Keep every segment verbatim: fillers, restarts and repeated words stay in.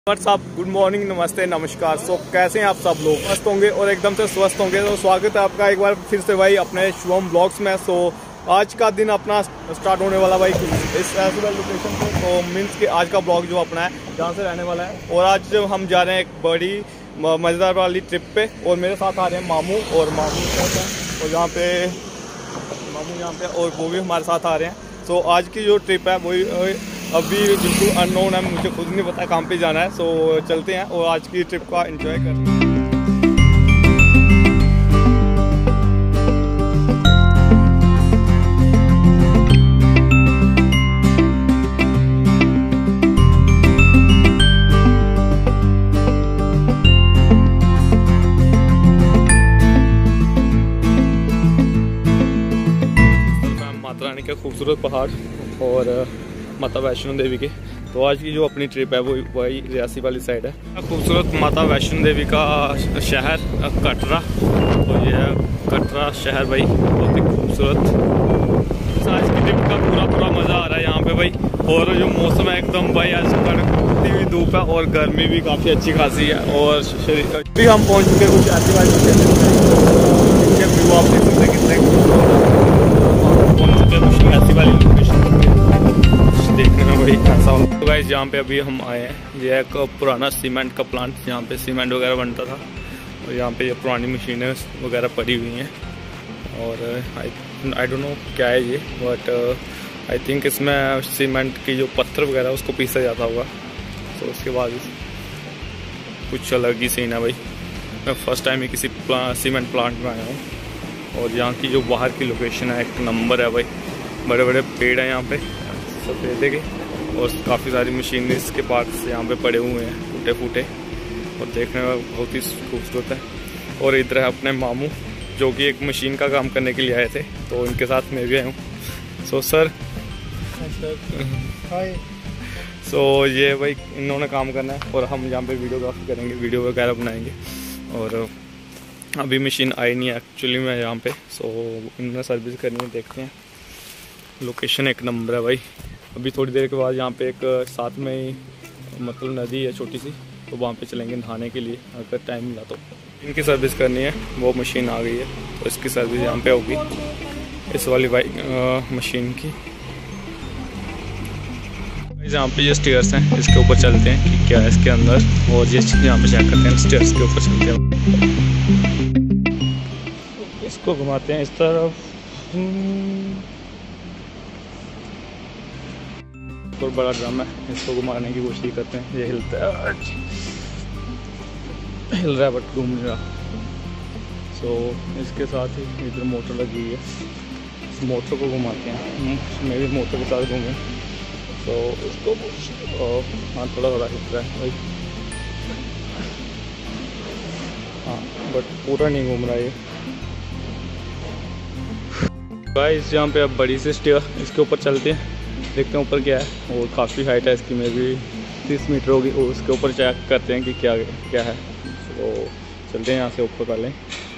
साहब good morning, नमस्ते, नमस्कार। सो कैसे हैं आप सब लोग? मस्त होंगे और एकदम से स्वस्थ होंगे। तो स्वागत है आपका एक बार फिर से भाई अपने शुभम ब्लॉग्स में। सो आज का दिन अपना स्टार्ट होने वाला भाई इस ऐसे लोकेशन पे। तो मीन्स कि आज का ब्लॉग जो अपना है जहाँ से रहने वाला है। और आज जब हम जा रहे हैं एक बड़ी मज़ेदार वाली ट्रिप पे, और मेरे साथ आ रहे हैं मामू और मामू और यहाँ पे मामू यहाँ पे और वो भी हमारे साथ आ रहे हैं। सो so, आज की जो ट्रिप है वही अभी बिल्कुल अननोन है, मुझे खुद नहीं पता कहाँ पे जाना है। सो so, चलते हैं और आज की ट्रिप का एंजॉय करते हैं। माता रानी का खूबसूरत पहाड़ और माता वैष्णो देवी के। तो आज की जो अपनी ट्रिप है वो वही रियासी वाली साइड है। खूबसूरत माता वैष्णो देवी का शहर कटरा। तो ये कटरा शहर भाई बहुत ही खूबसूरत। आज की ट्रिप का पूरा पूरा मज़ा आ रहा है यहाँ पे भाई। और जो मौसम है एकदम भाई आज कड़कती हुई धूप है और गर्मी भी काफ़ी अच्छी खासी है। और भी हम पहुँच चुके कुछ ऐसी वाली व्यू आप देख सकते कितने पहुँच चुके कुछ ऐसी वाली लोकेशन देखने में भाई कैसा हो। तो गाइस यहाँ पे अभी हम आए हैं, ये एक पुराना सीमेंट का प्लांट यहाँ पे सीमेंट वगैरह बनता था। और यहाँ पे ये पुरानी मशीनें वगैरह पड़ी हुई हैं। और आई आई डोंट नो क्या है ये, बट आई थिंक इसमें सीमेंट की जो पत्थर वगैरह उसको पीसा जाता होगा। तो उसके बाद कुछ अलग ही सीन है भाई। मैं फर्स्ट टाइम ही किसी प्ला, सीमेंट प्लांट में आया हूँ। और यहाँ की जो बाहर की लोकेशन है एक नंबर है भाई। बड़े बड़े पेड़ हैं यहाँ पे सफेदे के, और काफ़ी सारी मशीनरीज के पार्ट्स यहाँ पे पड़े हुए हैं फूटे फूटे, और देखने में बहुत ही खूबसूरत है। और इधर है अपने मामू जो कि एक मशीन का काम करने के लिए आए थे, तो इनके साथ मैं भी आया हूँ। So sir hi. सो ये भाई इन्होंने काम करना है और हम यहाँ पे वीडियोग्राफी करेंगे, वीडियो वगैरह बनाएंगे। और अभी मशीन आई नहीं है एक्चुअली में यहाँ पे। सो इन्होंने सर्विस करनी है, देखते हैं। लोकेशन एक नंबर है भाई। अभी थोड़ी देर के बाद यहाँ पे एक साथ में ही मतलब नदी है छोटी सी, तो वहाँ पे चलेंगे नहाने के लिए अगर टाइम मिला तो। इनकी सर्विस करनी है, वो मशीन आ गई है तो इसकी सर्विस यहाँ पे होगी, इस वाली बाइक मशीन की। यहाँ पे ये स्टेयर्स हैं, इसके ऊपर चलते हैं कि क्या है इसके अंदर, और ये चीज़ यहाँ पे चेक करते हैं। स्टेयर्स के ऊपर चलते हैं, इसको घुमाते हैं इस तरफ। और बड़ा ड्रम है, इसको घुमाने की कोशिश करते हैं। ये हिलता है, हिल रहा है बट घूम नहीं रहा। सो so, इसके साथ ही इधर मोटर लगी हुई है, इस मोटर को घुमाते हैं। मैं भी मोटर के साथ घूमें तो इसको हाँ थोड़ा थोड़ा हिल रहा है भाई। हाँ बट पूरा नहीं घूम रहा है भाई। इस यहाँ पे अब बड़ी सी स्टेयर, इसके ऊपर चलते हैं, देखते हैं ऊपर क्या है। और काफ़ी हाइट है इसकी, में भी तीस मीटर होगी। और उसके ऊपर चेक करते हैं कि क्या क्या है। तो चलते हैं यहाँ से ऊपर पहले।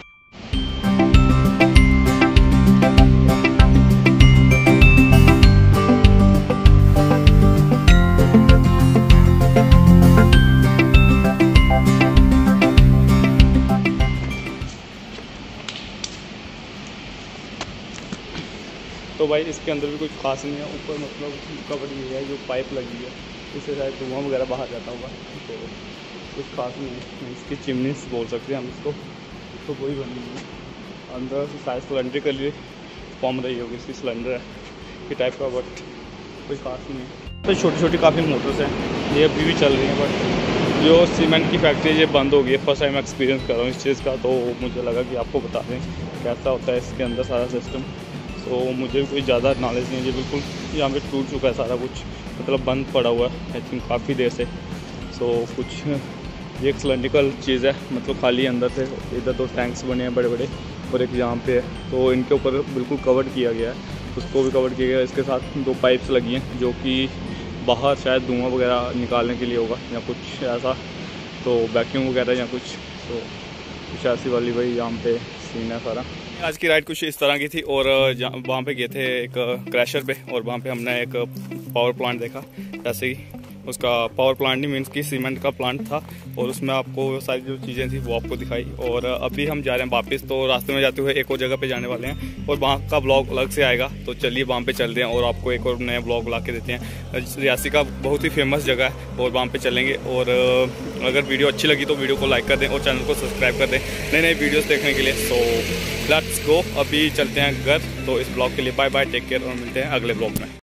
तो भाई इसके अंदर भी कुछ खास नहीं है। ऊपर मतलब कवर नहीं है, जो पाइप लगी है इससे शायद धुआं वगैरह बाहर जाता होगा। तो कुछ खास नहीं है, इसकी चिमनी बोल सकते हैं हम इसको। तो वही बनी हुई है अंदर से, शायद सिलेंडर के लिए फॉर्म रही होगी इसकी, सिलेंडर है ये टाइप का, बट कोई खास नहीं है। तो छोटी छोटी काफ़ी मोटर्स हैं, ये अभी भी चल रही हैं। बट जो सीमेंट की फैक्ट्री ये बंद हो गई है। फर्स्ट टाइम एक्सपीरियंस कर रहा हूँ इस चीज़ का, तो मुझे लगा कि आपको बता दें कैसा होता है इसके अंदर सारा सिस्टम। तो मुझे भी कोई ज़्यादा नॉलेज नहीं है। ये बिल्कुल यहाँ पे टूट चुका है सारा कुछ, मतलब बंद पड़ा हुआ है आई थिंक काफ़ी देर से। सो कुछ ये एक सिलेंड्रिकल चीज़ है, मतलब खाली अंदर से। इधर दो टैंक्स बने हैं बड़े बड़े और एक यहाँ पे है, तो इनके ऊपर बिल्कुल कवर किया गया है, उसको भी कवर किया गया है। इसके साथ दो पाइप्स लगी हैं जो कि बाहर शायद धुआं वगैरह निकालने के लिए होगा या कुछ ऐसा, तो वैक्यूम वगैरह या कुछ। तो कुछ ऐसी वाली भाई यहाँ पे सीन है सारा। आज की राइड कुछ इस तरह की थी। और वहाँ पे गए थे एक क्रैशर पे, और वहाँ पे हमने एक पावर प्लांट देखा। जैसे ही उसका पावर प्लांट नहीं, मीन्स की सीमेंट का प्लांट था, और उसमें आपको सारी जो चीज़ें थी वो आपको दिखाई। और अभी हम जा रहे हैं वापस, तो रास्ते में जाते हुए एक और जगह पे जाने वाले हैं और वहाँ का ब्लॉग अलग से आएगा। तो चलिए वहाँ पे चलते हैं और आपको एक और नया ब्लॉग ला के देते हैं। रियासी का बहुत ही फेमस जगह है और वहाँ पर चलेंगे। और अगर वीडियो अच्छी लगी तो वीडियो को लाइक कर दें और चैनल को सब्सक्राइब कर दें नई नई वीडियोज़ देखने के लिए। सो लेट्स गो, अभी चलते हैं घर। तो इस ब्लॉग के लिए बाय बाय, टेक केयर और मिलते हैं अगले ब्लॉग में।